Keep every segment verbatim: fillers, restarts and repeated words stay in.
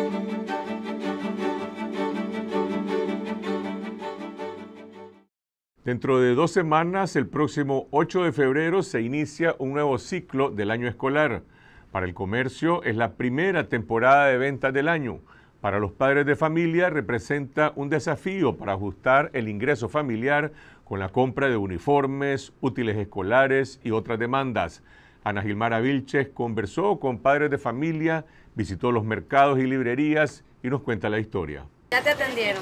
Dentro de dos semanas, el próximo ocho de febrero, se inicia un nuevo ciclo del año escolar. Para el comercio es la primera temporada de ventas del año. Para los padres de familia representa un desafío para ajustar el ingreso familiar con la compra de uniformes, útiles escolares y otras demandas. Ana Gilmara Vilches conversó con padres de familia, visitó los mercados y librerías y nos cuenta la historia. ¿Ya te atendieron?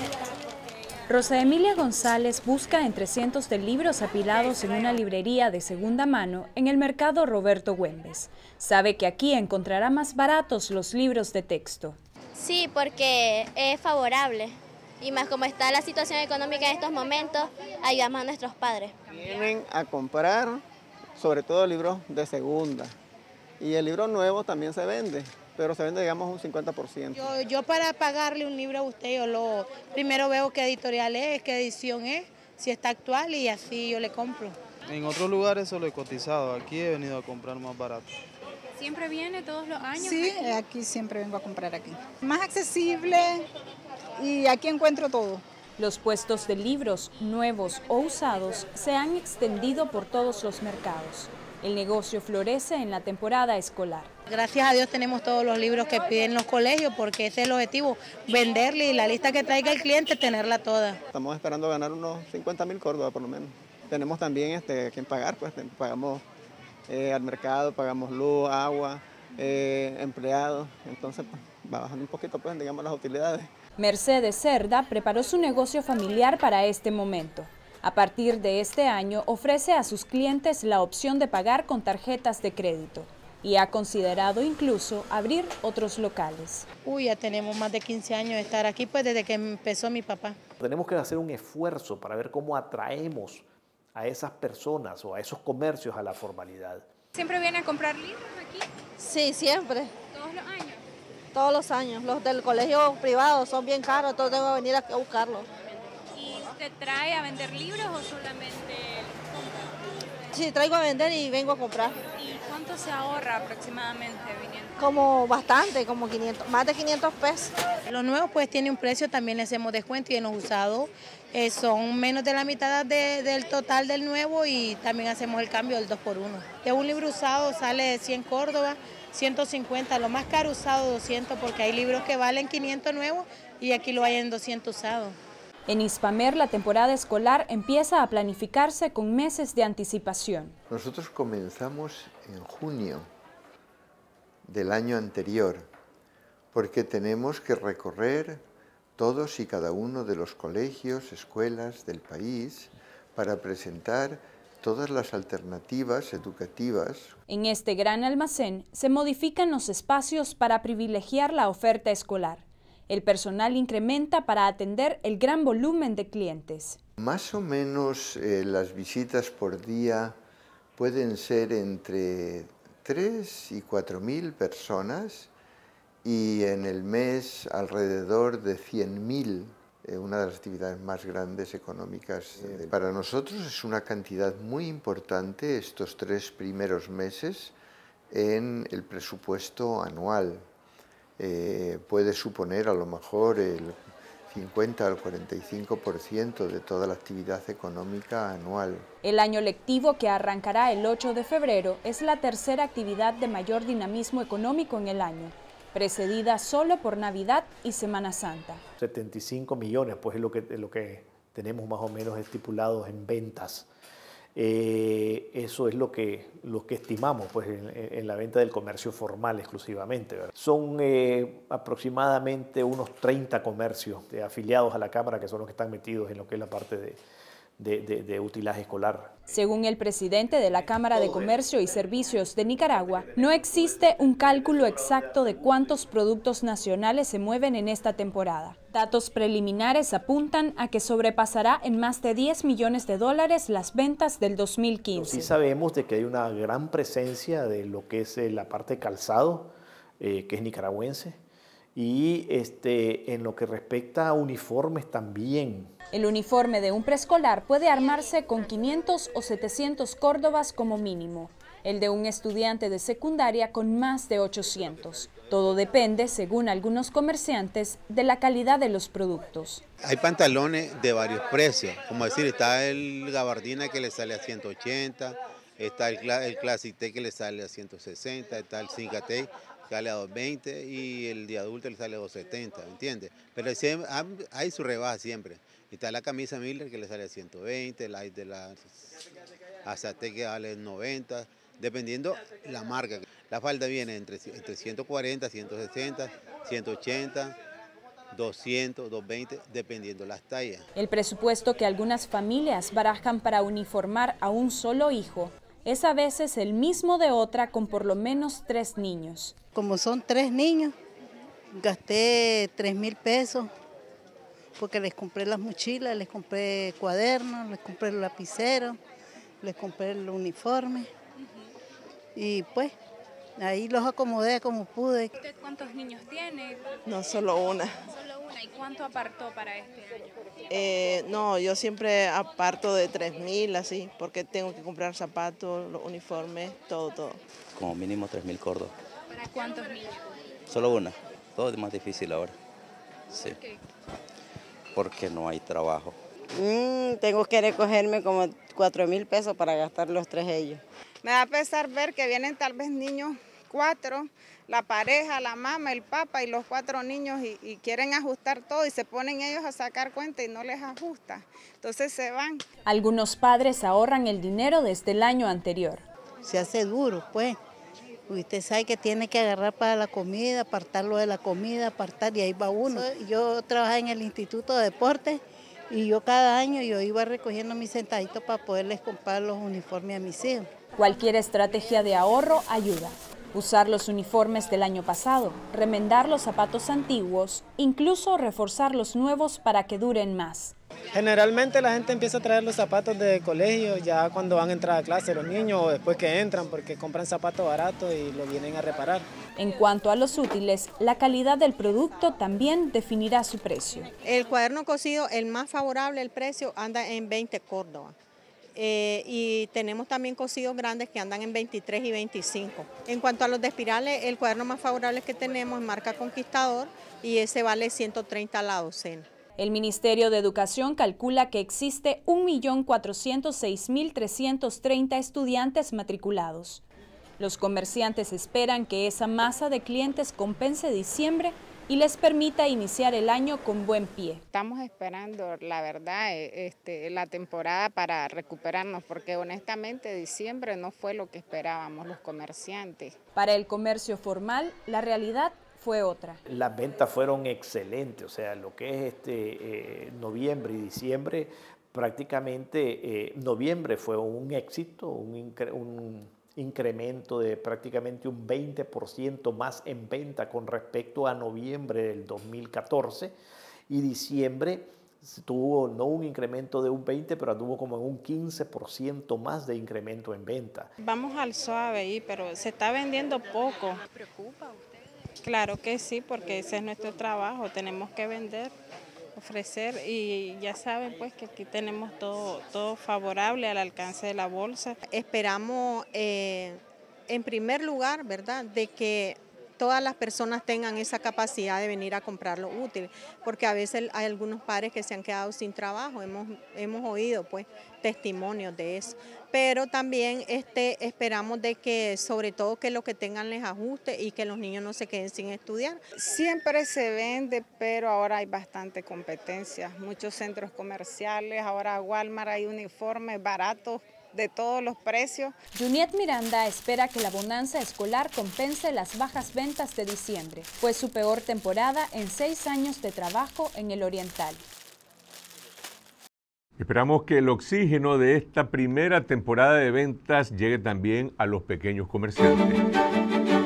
Rosa Emilia González busca entre cientos de libros apilados en una librería de segunda mano en el mercado Roberto Güemes. Sabe que aquí encontrará más baratos los libros de texto. Sí, porque es favorable y más como está la situación económica en estos momentos, ayudamos a nuestros padres. Vienen a comprar sobre todo libros de segunda y el libro nuevo también se vende, pero se vende digamos un cincuenta por ciento. Yo, yo para pagarle un libro a usted, yo lo primero veo qué editorial es, qué edición es, si está actual y así yo le compro. En otros lugares solo he cotizado, aquí he venido a comprar más barato. ¿Siempre viene todos los años? Sí, aquí? aquí siempre vengo a comprar aquí. Más accesible y aquí encuentro todo. Los puestos de libros nuevos o usados se han extendido por todos los mercados. El negocio florece en la temporada escolar. Gracias a Dios tenemos todos los libros que piden los colegios porque ese es el objetivo, venderle y la lista que traiga el cliente, tenerla toda. Estamos esperando ganar unos cincuenta mil córdobas por lo menos. Tenemos también este, quien pagar, pues pagamos eh, al mercado, pagamos luz, agua, eh, empleados, entonces pues, va bajando un poquito pues, digamos, las utilidades. Mercedes Cerda preparó su negocio familiar para este momento. A partir de este año ofrece a sus clientes la opción de pagar con tarjetas de crédito y ha considerado incluso abrir otros locales. Uy, ya tenemos más de quince años de estar aquí, pues desde que empezó mi papá. Tenemos que hacer un esfuerzo para ver cómo atraemos a esas personas o a esos comercios a la formalidad. ¿Siempre viene a comprar libros aquí? Sí, siempre. ¿Todos los años? Todos los años. Los del colegio privado son bien caros, entonces tengo que venir a buscarlos. ¿Te trae a vender libros o solamente compra? Sí, traigo a vender y vengo a comprar. ¿Y cuánto se ahorra aproximadamente viniendo? Como bastante, como quinientos, más de quinientos pesos. Los nuevos pues tienen un precio, también les hacemos descuento y en los usados eh, son menos de la mitad de, del total del nuevo y también hacemos el cambio del dos por uno. De un libro usado sale cien córdobas, ciento cincuenta, lo más caro usado doscientos porque hay libros que valen quinientos nuevos y aquí lo hay en doscientos usados. En Hispamer la temporada escolar empieza a planificarse con meses de anticipación. Nosotros comenzamos en junio del año anterior porque tenemos que recorrer todos y cada uno de los colegios, escuelas del país para presentar todas las alternativas educativas. En este gran almacén se modifican los espacios para privilegiar la oferta escolar. El personal incrementa para atender el gran volumen de clientes. Más o menos eh, las visitas por día pueden ser entre tres y cuatro mil personas y en el mes alrededor de cien mil, eh, una de las actividades más grandes económicas. Eh, para nosotros es una cantidad muy importante estos tres primeros meses en el presupuesto anual. Eh, puede suponer a lo mejor el cincuenta al cuarenta y cinco por ciento de toda la actividad económica anual. El año lectivo, que arrancará el ocho de febrero, es la tercera actividad de mayor dinamismo económico en el año, precedida solo por Navidad y Semana Santa. setenta y cinco millones, pues es lo que, lo que tenemos más o menos estipulados en ventas. Eh, eso es lo que, lo que estimamos pues, en, en la venta del comercio formal exclusivamente, ¿verdad? Son eh, aproximadamente unos treinta comercios de afiliados a la Cámara que son los que están metidos en lo que es la parte de, de, de, de utilaje escolar. Según el presidente de la Cámara de Comercio y Servicios de Nicaragua, no existe un cálculo exacto de cuántos productos nacionales se mueven en esta temporada. Datos preliminares apuntan a que sobrepasará en más de diez millones de dólares las ventas del dos mil quince. Sí sabemos de que hay una gran presencia de lo que es la parte de calzado, eh, que es nicaragüense, y este, en lo que respecta a uniformes también. El uniforme de un preescolar puede armarse con quinientos o setecientos córdobas como mínimo. el de un estudiante de secundaria con más de ochocientos. Todo depende, según algunos comerciantes, de la calidad de los productos. Hay pantalones de varios precios, como decir, está el gabardina que le sale a ciento ochenta, está el, el Classic T que le sale a ciento sesenta, está el Cinca T que sale a doscientos veinte y el de adulto le sale a doscientos setenta, ¿me entiendes? Pero siempre, hay su rebaja siempre. Está la camisa Miller que le sale a ciento veinte, la de la Azate que vale noventa, dependiendo la marca. La falda viene entre, entre ciento cuarenta, ciento sesenta, ciento ochenta, doscientos, doscientos veinte, dependiendo las tallas. El presupuesto que algunas familias barajan para uniformar a un solo hijo es a veces el mismo de otra con por lo menos tres niños. Como son tres niños, gasté tres mil pesos porque les compré las mochilas, les compré cuadernos, les compré el lapicero, les compré el uniforme y pues ahí los acomodé como pude. ¿Usted cuántos niños tiene? No, solo una. Solo una. ¿Y cuánto apartó para este año? Eh, no, yo siempre aparto de tres mil así, porque tengo que comprar zapatos, los uniformes, todo, todo. Como mínimo tres mil córdobas. ¿Para cuántos niños? Solo una. Todo es más difícil ahora. Sí. ¿Por qué? Porque no hay trabajo. Mm, tengo que recogerme como cuatro mil pesos para gastar los tres ellos. Me da pesar ver que vienen tal vez niños, cuatro, la pareja, la mamá, el papá y los cuatro niños y, y quieren ajustar todo y se ponen ellos a sacar cuenta y no les ajusta. Entonces se van. Algunos padres ahorran el dinero desde el año anterior. Se hace duro, pues. Usted sabe que tiene que agarrar para la comida, apartarlo de la comida, apartar y ahí va uno. Yo trabajaba en el Instituto de Deportes y yo cada año yo iba recogiendo mis centavitos para poderles comprar los uniformes a mis hijos. Cualquier estrategia de ahorro ayuda. Usar los uniformes del año pasado, remendar los zapatos antiguos, incluso reforzar los nuevos para que duren más. Generalmente la gente empieza a traer los zapatos de colegio ya cuando van a entrar a clase los niños o después que entran porque compran zapatos baratos y lo vienen a reparar. En cuanto a los útiles, la calidad del producto también definirá su precio. El cuaderno cosido, el más favorable, el precio anda en veinte córdobas. Eh, y tenemos también cosidos grandes que andan en veintitrés y veinticinco. En cuanto a los de espirales, el cuaderno más favorable que tenemos es marca Conquistador y ese vale ciento treinta la docena. El Ministerio de Educación calcula que existe un millón cuatrocientos seis mil trescientos treinta estudiantes matriculados. Los comerciantes esperan que esa masa de clientes compense diciembre y les permita iniciar el año con buen pie. Estamos esperando, la verdad, este, la temporada para recuperarnos, porque honestamente diciembre no fue lo que esperábamos los comerciantes. Para el comercio formal, la realidad fue otra. Las ventas fueron excelentes, o sea, lo que es este eh, noviembre y diciembre, prácticamente eh, noviembre fue un éxito, un, incre un incremento de prácticamente un veinte por ciento más en venta con respecto a noviembre del dos mil catorce, y diciembre tuvo no un incremento de un veinte, pero tuvo como un quince por ciento más de incremento en venta. Vamos al suave ahí, pero se está vendiendo poco. ¿Le preocupa a usted? Claro que sí, porque ese es nuestro trabajo, tenemos que vender, ofrecer y ya saben pues que aquí tenemos todo, todo favorable al alcance de la bolsa. Esperamos eh, en primer lugar, ¿verdad?, de que todas las personas tengan esa capacidad de venir a comprar lo útil, porque a veces hay algunos padres que se han quedado sin trabajo, hemos, hemos oído pues testimonios de eso, pero también este, esperamos de que sobre todo que lo que tengan les ajuste y que los niños no se queden sin estudiar. Siempre se vende, pero ahora hay bastante competencia, muchos centros comerciales, ahora Walmart hay uniformes baratos, de todos los precios. Juniet Miranda espera que la bonanza escolar compense las bajas ventas de diciembre. Fue su peor temporada en seis años de trabajo en el Oriental. Esperamos que el oxígeno de esta primera temporada de ventas llegue también a los pequeños comerciantes.